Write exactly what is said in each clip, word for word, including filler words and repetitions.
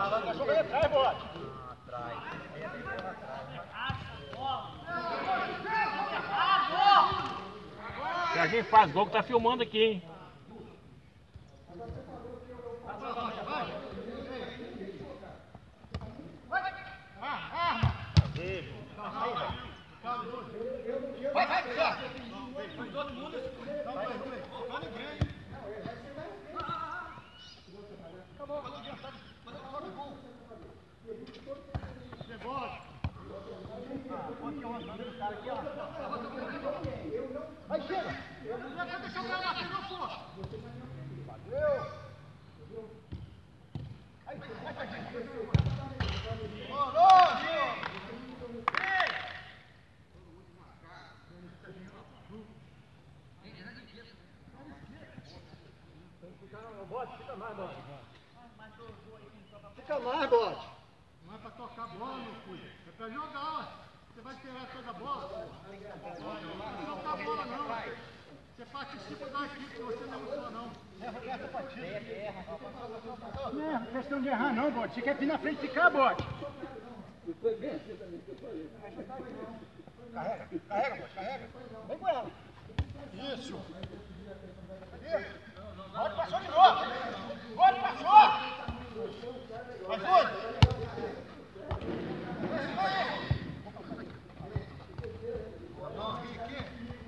Tá jogando atrás, bote. Atrás. Se a gente faz gol, que tá filmando aqui, hein? Vai, vai, vai! Vai todo mundo! Vai, vai, acabou! Rebote! Pode ter uma do cara aqui, ó! Vai, chega! Deixa eu ver lá, pegou força! Valeu! Aí, vai, vai, vai! Bote, fica mais, bote. Fica mais, bote. Não é pra tocar a bola, meu filho. É pra jogar. Você vai esperar toda a bola? Não é tocar a bola, não. Você participa da equipe, você não é só, não. Não é questão de errar, não, bote. Você quer vir na frente e ficar, bote. Carrega, carrega, bote, carrega. Vem com ela. Isso. Bote passou de novo! Bote passou! Ajuda! Não, aqui, aqui.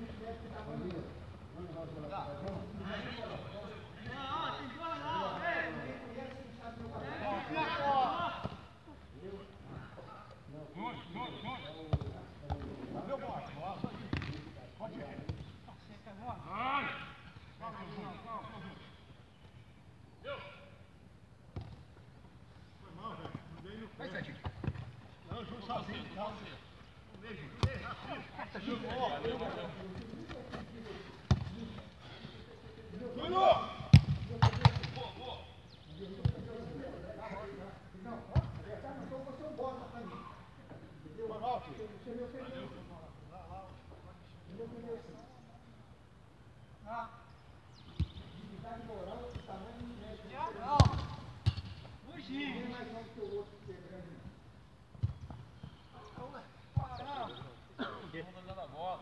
Não, tem bola não, vem! Muito, muito, muito. Meu bote, pode ir. Ai! Vai, Serginho. Não, Júlio sozinho. Não, mesmo. Júlio! Júlio! Boa, boa. Não, adversário não sou você um bola pra mim. Foi mal, filho. Ah. Atividade moral, o tamanho não mexe. Não. Fugir. Não é mais longe que o outro que é grande. Todo mundo andando a bola.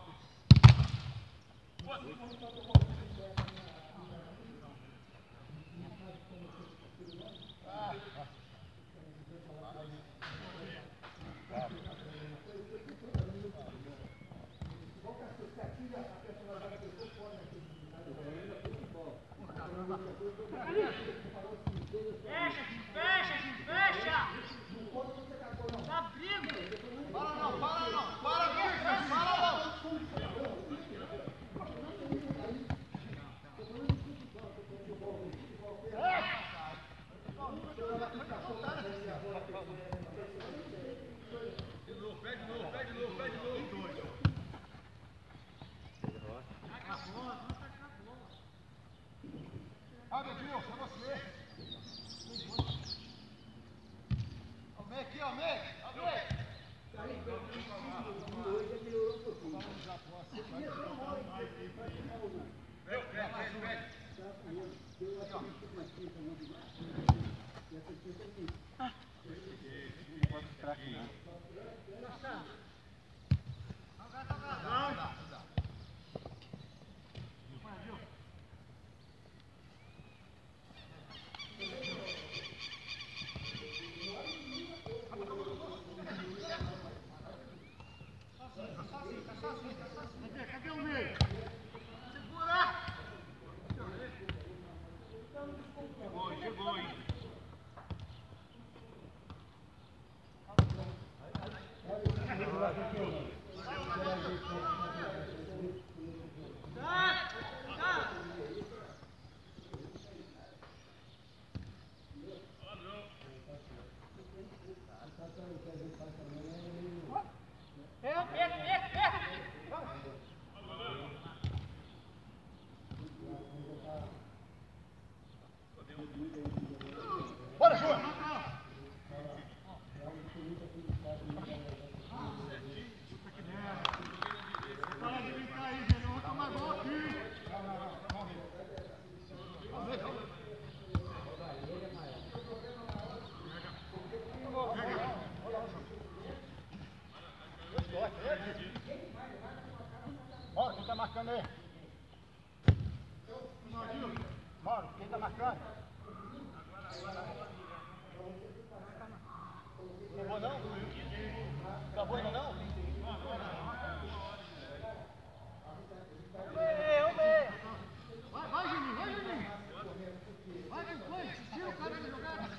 Fecha, fecha, fecha! Tá abrindo! Para não, para não, para não, para não! De novo, pede de novo, pede de novo, pede de novo. Ah, Dedinho, foi você. Amém aqui, amém. Amém. Vem, vem, vem. Cadê o meio? Segura! Chegou, chegou, hein? Lê. Mauro, quem tá marcando? Acabou não? Acabou ainda não? Vai, vai, Juninho, vai, Juninho. Vai, vai, vai. Tira o cara da jogada.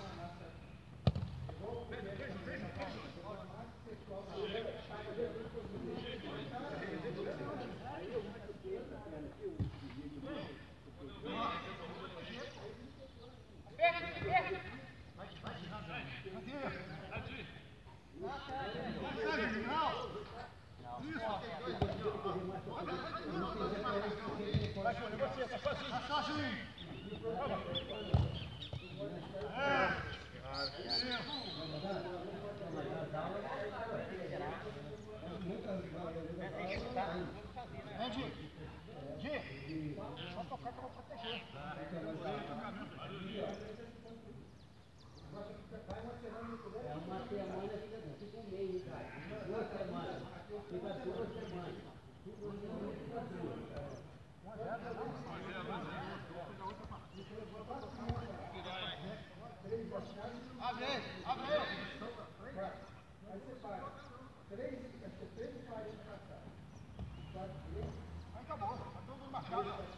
Só tocar que eu vou proteger. É uma semana, fica um mês, cara. Duas semanas. Fica duas semanas. Duas semanas fica duas. Abre aí, abre aí. Aí você faz três, três e quarenta pra cá. Aí acabou, tá todo mundo marcado.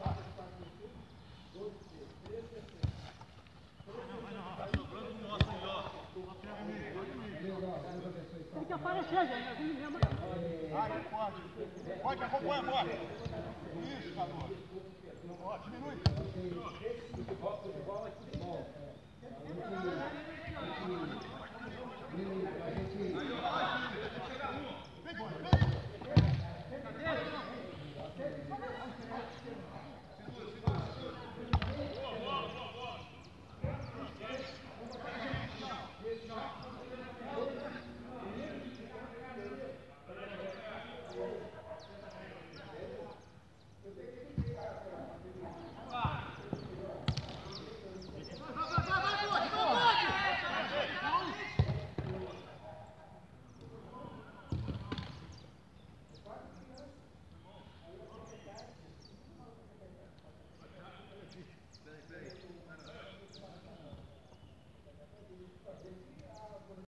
Tem que aparecer, gente. Aí pode. Pode, acompanha, pode. Isso, garoto. Ó, diminui. Futebol, futebol é futebol.